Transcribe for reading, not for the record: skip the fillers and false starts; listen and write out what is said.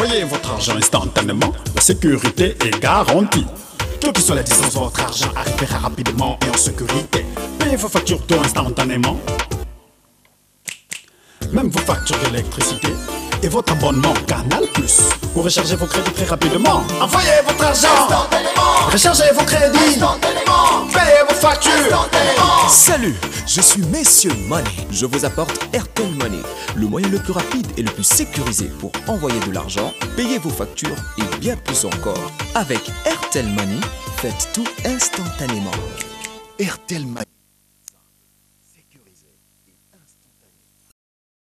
Envoyez votre argent instantanément, la sécurité est garantie. Quelle que soit la distance, votre argent arrivera rapidement et en sécurité. Payez vos factures d'eau instantanément, même vos factures d'électricité et votre abonnement Canal+. Pour recharger vos crédits très rapidement. Envoyez votre argent instantanément. Rechargez vos crédits instantanément. Payez vos factures instantanément. Salut, je suis Monsieur Money. Je vous apporte Airtel Money, le moyen le plus rapide et le plus sécurisé pour envoyer de l'argent, payer vos factures et bien plus encore. Avec Airtel Money, faites tout instantanément. Airtel Money.